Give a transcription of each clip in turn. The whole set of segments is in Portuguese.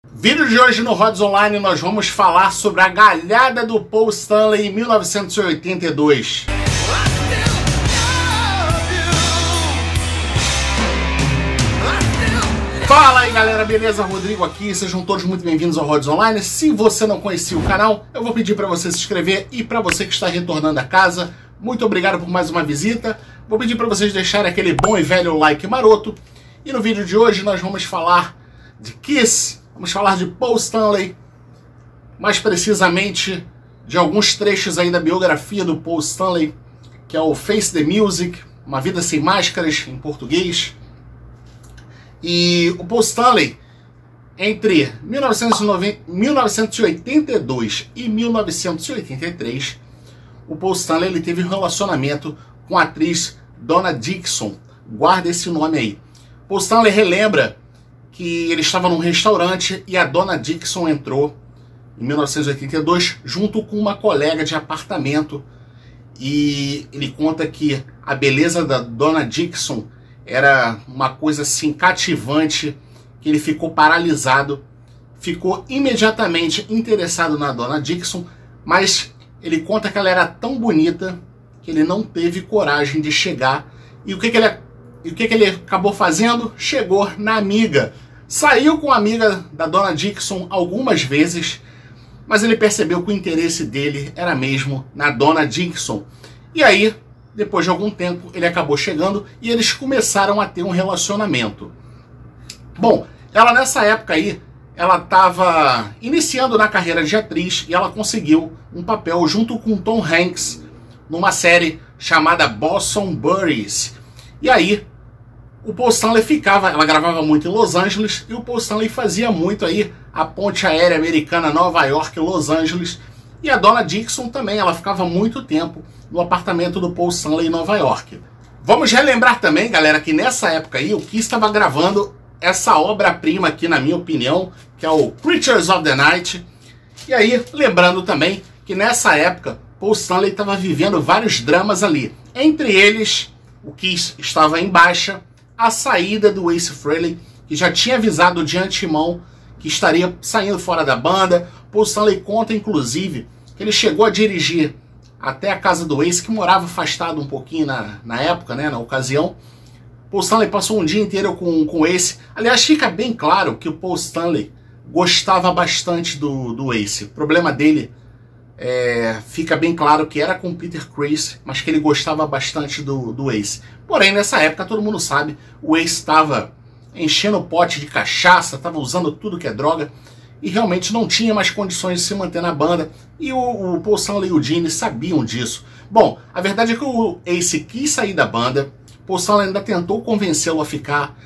Vídeo de hoje no Rods Online nós vamos falar sobre a galhada do Paul Stanley em 1982. Fala aí galera, beleza? Rodrigo aqui, sejam todos muito bem-vindos ao Rods Online. Se você não conhecia o canal, eu vou pedir para você se inscrever, e para você que está retornando a casa, muito obrigado por mais uma visita. Vou pedir para vocês deixarem aquele bom e velho like maroto. E no vídeo de hoje nós vamos falar de Kiss, vamos falar de Paul Stanley, mais precisamente de alguns trechos aí da biografia do Paul Stanley, que é o Face the Music, Uma Vida Sem Máscaras, em português. E o Paul Stanley, entre 1982 e 1983, o Paul Stanley ele teve um relacionamento com a atriz Donna Dixon. Guarda esse nome aí. Paul Stanley relembra que ele estava num restaurante e a Donna Dixon entrou em 1982 junto com uma colega de apartamento, e ele conta que a beleza da Donna Dixon era uma coisa assim cativante, que ele ficou paralisado, ficou imediatamente interessado na Donna Dixon, mas ele conta que ela era tão bonita que ele não teve coragem de chegar. E o que ele acabou fazendo? Chegou na amiga. Saiu com a amiga da Donna Dixon algumas vezes, mas ele percebeu que o interesse dele era mesmo na Donna Dixon. E aí, depois de algum tempo, ele acabou chegando e eles começaram a ter um relacionamento. Bom, ela nessa época aí, ela estava iniciando na carreira de atriz e ela conseguiu um papel junto com Tom Hanks numa série chamada Boston Buddies. E aí, o Paul Stanley ela gravava muito em Los Angeles, e o Paul Stanley fazia muito aí a ponte aérea americana Nova York e Los Angeles. E a Donna Dixon também, ela ficava muito tempo no apartamento do Paul Stanley em Nova York. Vamos relembrar também, galera, que nessa época aí o Kiss estava gravando essa obra-prima aqui, na minha opinião, que é o Creatures of the Night. E aí, lembrando também que nessa época Paul Stanley estava vivendo vários dramas ali. Entre eles, o Kiss estava em baixa, a saída do Ace Frehley, que já tinha avisado de antemão que estaria saindo fora da banda. Paul Stanley conta, inclusive, que ele chegou a dirigir até a casa do Ace, que morava afastado um pouquinho na época, né, na ocasião. Paul Stanley passou um dia inteiro com o Ace. Aliás, fica bem claro que o Paul Stanley gostava bastante do Ace. O problema dele fica bem claro que era com Peter Criss, mas que ele gostava bastante do Ace. Porém, nessa época, todo mundo sabe, o Ace estava enchendo o pote de cachaça, estava usando tudo que é droga, e realmente não tinha mais condições de se manter na banda, e o Paul Stanley e o Gene sabiam disso. Bom, a verdade é que o Ace quis sair da banda, Paul Stanley ainda tentou convencê-lo a ficar,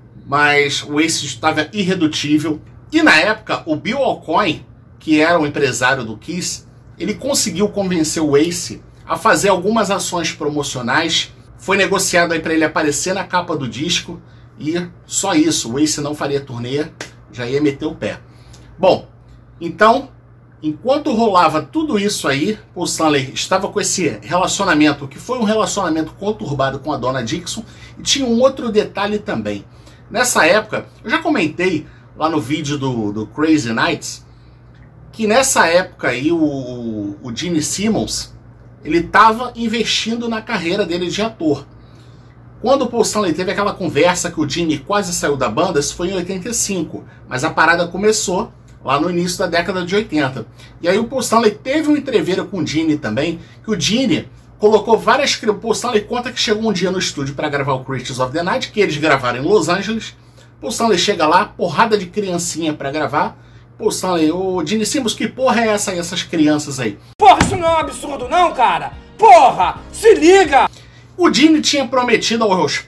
mas o Ace estava irredutível, e na época o Bill Aucoin, que era o empresário do Kiss, ele conseguiu convencer o Ace a fazer algumas ações promocionais. Foi negociado aí para ele aparecer na capa do disco, e só isso, o Ace não faria turnê, já ia meter o pé. Bom, então, enquanto rolava tudo isso aí, Paul Stanley estava com esse relacionamento, que foi um relacionamento conturbado com a Donna Dixon, e tinha um outro detalhe também. Nessa época, eu já comentei lá no vídeo do Crazy Nights, que nessa época aí o Gene Simmons, ele estava investindo na carreira dele de ator. Quando o Paul Stanley teve aquela conversa que o Gene quase saiu da banda, isso foi em 85, mas a parada começou lá no início da década de 80. E aí o Paul Stanley teve um entreveiro com o Gene também, que o Gene colocou várias... O Paul Stanley conta que chegou um dia no estúdio para gravar o Creatures of the Night, que eles gravaram em Los Angeles. Paul Stanley chega lá, porrada de criancinha para gravar. Paul Stanley, ô Gene Simmons, que porra é essa aí, essas crianças aí? Porra, isso não é um absurdo não, cara! Porra, se liga! O Gene tinha prometido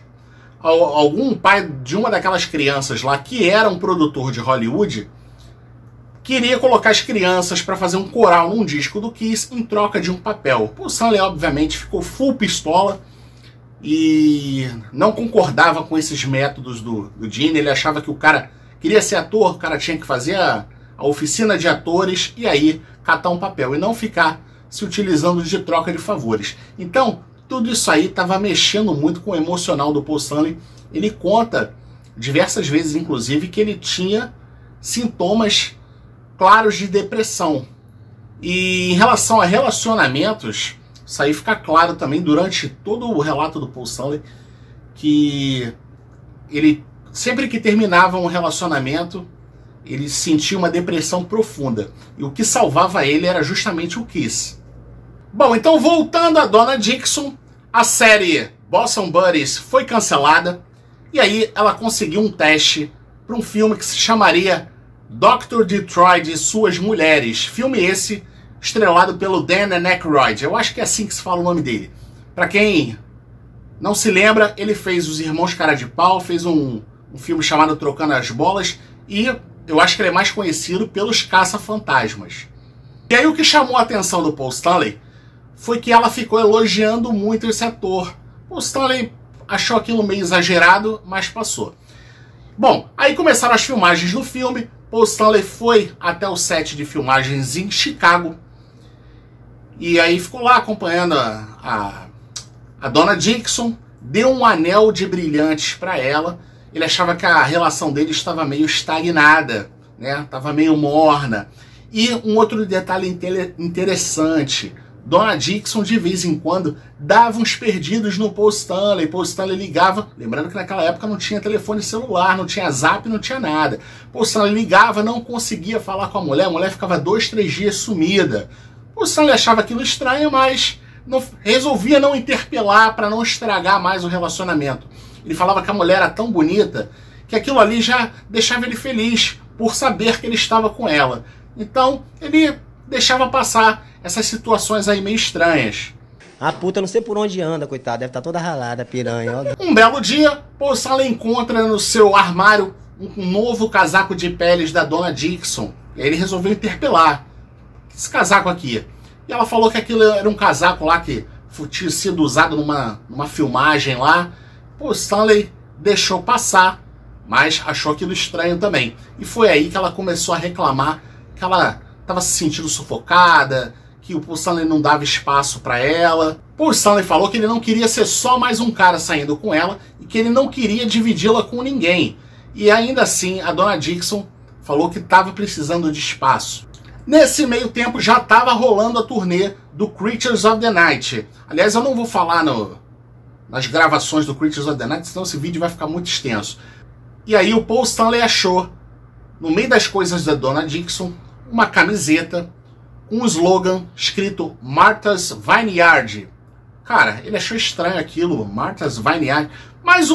a algum pai de uma daquelas crianças lá, que era um produtor de Hollywood, queria colocar as crianças para fazer um coral num disco do Kiss em troca de um papel. Paul Stanley, obviamente, ficou full pistola e não concordava com esses métodos do Gene. Ele achava que o cara queria ser ator, o cara tinha que fazer a oficina de atores e aí catar um papel e não ficar se utilizando de troca de favores. Então, tudo isso aí estava mexendo muito com o emocional do Paul Stanley. Ele conta diversas vezes, inclusive, que ele tinha sintomas claros de depressão. E em relação a relacionamentos, isso aí fica claro também durante todo o relato do Paul Stanley, que ele, sempre que terminava um relacionamento, ele sentia uma depressão profunda. E o que salvava ele era justamente o Kiss. Bom, então voltando a Donna Dixon, a série Bosom Buddies foi cancelada. E aí ela conseguiu um teste para um filme que se chamaria Dr. Detroit e Suas Mulheres. Filme esse estrelado pelo Dan Aykroyd. Eu acho que é assim que se fala o nome dele. Para quem não se lembra, ele fez Os Irmãos Cara de Pau, fez um filme chamado Trocando as Bolas, e eu acho que ele é mais conhecido pelos Caça-Fantasmas. E aí o que chamou a atenção do Paul Stanley foi que ela ficou elogiando muito esse ator. Paul Stanley achou aquilo meio exagerado, mas passou. Bom, aí começaram as filmagens do filme. Paul Stanley foi até o set de filmagens em Chicago. E aí ficou lá acompanhando a Donna Dixon, deu um anel de brilhantes para ela. Ele achava que a relação dele estava meio estagnada, né? Estava meio morna. E um outro detalhe interessante, Donna Dixon de vez em quando dava uns perdidos no Paul Stanley. Paul Stanley ligava, lembrando que naquela época não tinha telefone celular, não tinha zap, não tinha nada. Paul Stanley ligava, não conseguia falar com a mulher ficava 2, 3 dias sumida. Paul Stanley achava aquilo estranho, mas resolvia não interpelar para não estragar mais o relacionamento. Ele falava que a mulher era tão bonita que aquilo ali já deixava ele feliz por saber que ele estava com ela. Então ele deixava passar essas situações aí meio estranhas. A puta não sei por onde anda, coitada, deve estar toda ralada, piranha. Um belo dia, Paul Stanley encontra no seu armário um novo casaco de peles da Donna Dixon. E aí ele resolveu interpelar. Esse casaco aqui. E ela falou que aquilo era um casaco lá que tinha sido usado numa filmagem lá. Paul Stanley deixou passar, mas achou aquilo estranho também. E foi aí que ela começou a reclamar que ela estava se sentindo sufocada, que o Paul Stanley não dava espaço para ela. Paul Stanley falou que ele não queria ser só mais um cara saindo com ela e que ele não queria dividi-la com ninguém. E ainda assim, a Donna Dixon falou que estava precisando de espaço. Nesse meio tempo já estava rolando a turnê do Creatures of the Night. Aliás, eu não vou falar nas gravações do Creatures of the Night, senão esse vídeo vai ficar muito extenso. E aí o Paul Stanley achou, no meio das coisas da Donna Dixon, uma camiseta com um slogan escrito Martha's Vineyard. Cara, ele achou estranho aquilo, Martha's Vineyard. Mais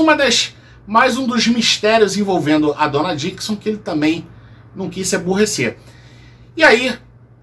um dos mistérios envolvendo a Donna Dixon que ele também não quis se aborrecer. E aí,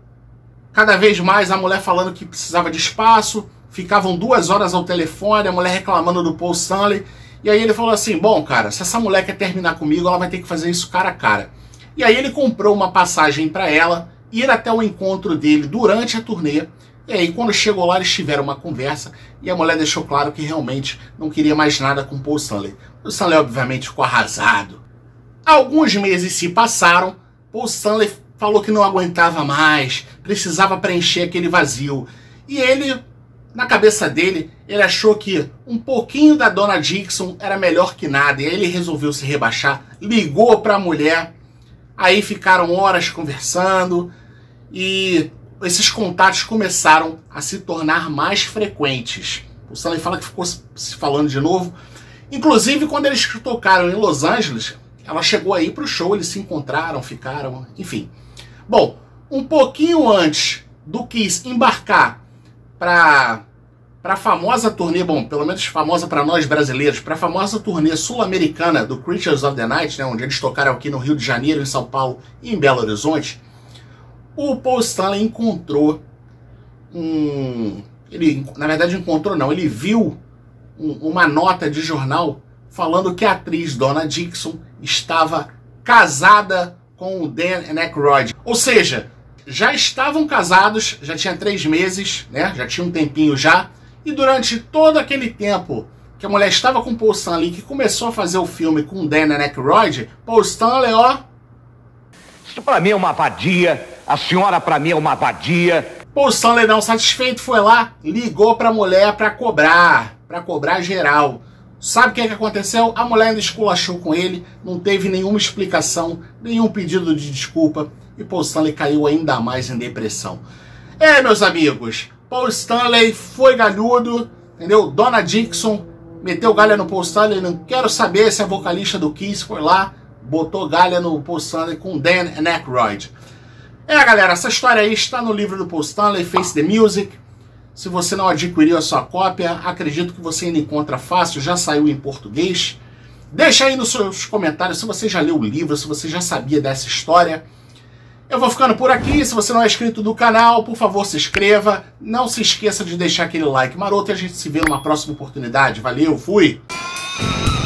cada vez mais a mulher falando que precisava de espaço, ficavam 2 horas ao telefone, a mulher reclamando do Paul Stanley. E aí ele falou assim, bom cara, se essa mulher quer terminar comigo, ela vai ter que fazer isso cara a cara. E aí ele comprou uma passagem para ela ir até o encontro dele durante a turnê. E aí quando chegou lá eles tiveram uma conversa e a mulher deixou claro que realmente não queria mais nada com Paul Stanley. O Stanley obviamente ficou arrasado. Alguns meses se passaram, Paul Stanley falou que não aguentava mais, precisava preencher aquele vazio. E ele, na cabeça dele, ele achou que um pouquinho da Donna Dixon era melhor que nada. E aí ele resolveu se rebaixar, ligou para a mulher. Aí ficaram horas conversando e esses contatos começaram a se tornar mais frequentes. O Stanley fala que ficou se falando de novo. Inclusive, quando eles tocaram em Los Angeles, ela chegou aí para o show, eles se encontraram, ficaram, enfim. Bom, um pouquinho antes do Kiss embarcar para a famosa turnê, bom, pelo menos famosa para nós brasileiros, para a famosa turnê sul-americana do Creatures of the Night, né, onde eles tocaram aqui no Rio de Janeiro, em São Paulo e em Belo Horizonte, o Paul Stanley encontrou ele viu uma nota de jornal falando que a atriz Donna Dixon estava casada com o Dan Aykroyd. Ou seja, já estavam casados, já tinha 3 meses, né? Já tinha um tempinho já. E durante todo aquele tempo que a mulher estava com Paul Stanley, que começou a fazer o filme com o Dan Aykroyd, Paul Stanley, ó... Isso pra mim é uma vadia, a senhora pra mim é uma vadia. Paul Stanley, não satisfeito, foi lá, ligou pra mulher pra cobrar geral. Sabe o que aconteceu? A mulher ainda esculachou com ele, não teve nenhuma explicação, nenhum pedido de desculpa, e Paul Stanley caiu ainda mais em depressão. Meus amigos, Paul Stanley foi galhudo, entendeu? Donna Dixon meteu galha no Paul Stanley, não quero saber se a vocalista do Kiss foi lá, botou galha no Paul Stanley com Dan Aykroyd. Galera, essa história aí está no livro do Paul Stanley, Face the Music. Se você não adquiriu a sua cópia, acredito que você ainda encontra fácil, já saiu em português. Deixa aí nos seus comentários se você já leu o livro, se você já sabia dessa história. Eu vou ficando por aqui. Se você não é inscrito no canal, por favor, se inscreva. Não se esqueça de deixar aquele like maroto e a gente se vê numa próxima oportunidade. Valeu, fui!